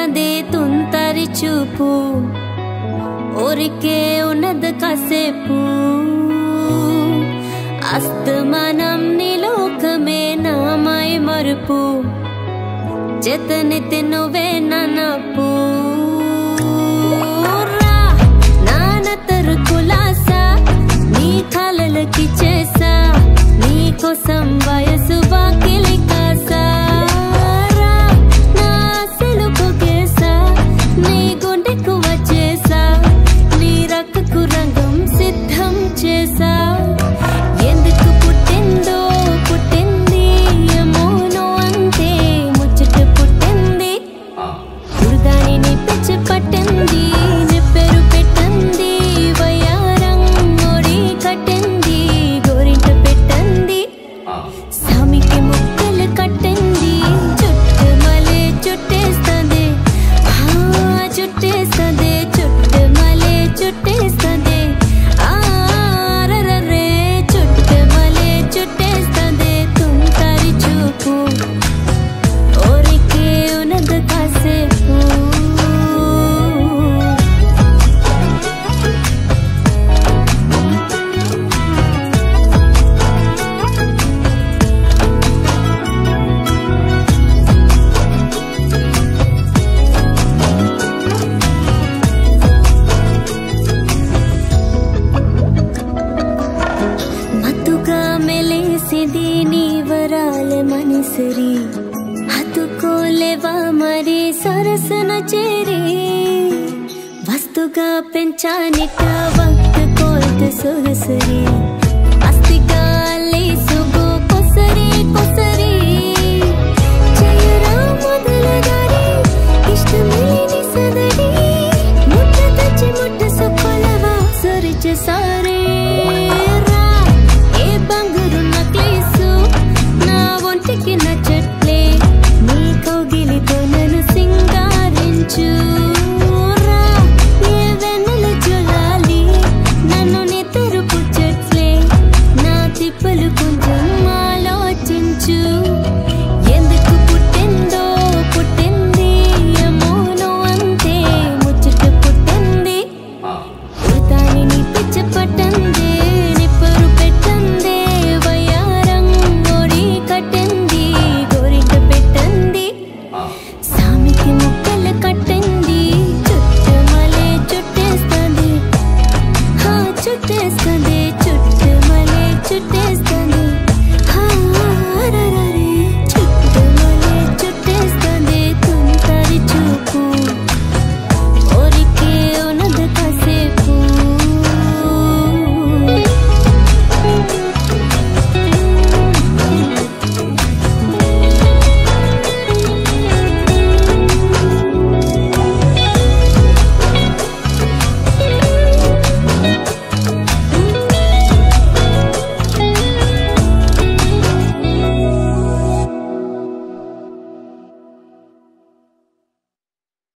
చేస్తాందే తుంతరి చూపు ఊరికే ఉన్నది కాసేపు అస్తమానం నీ లోకమే నామై మరుపు జతనితి నువ్వే నన్నపు నానతరు కులాసా నీ కలలకి చేసా నీ కోసం వయసు వాకిలి కాసా నా సెలుపు కేసా నీ గుండెకు వచ్చేసా నీ రక్కకు రంగం సిద్ధం చేసా ఎందుకు పుట్టిందో పుట్టింది ఏమోనో అంతే ముచ్చట పుట్టింది దుర్దాని పిచ్చి పట్టింది నిప్పెరు పెట్టంది వయ్యారం మోడి కట్టింది గోరింట పెట్టంది సామికి ముక్కలు కట్టింది చుట్టుమలే చుట్టేస్తుంది చుట్టేస్తుంది చుట్టుమలే చుట్టేస్తుంది ఆరరే చుట్టుమలే చుట్టేస్తుంది తుంతరి చూపు ఊరికే ఉన్నది కాసేపు మత్తుగా మెలేసిది నీ వరాల మనసరి హత్తుకోలేవా మరి సరసన చేరి వస్తుగా పెంచానిట వక్త కోల్త సొగసరి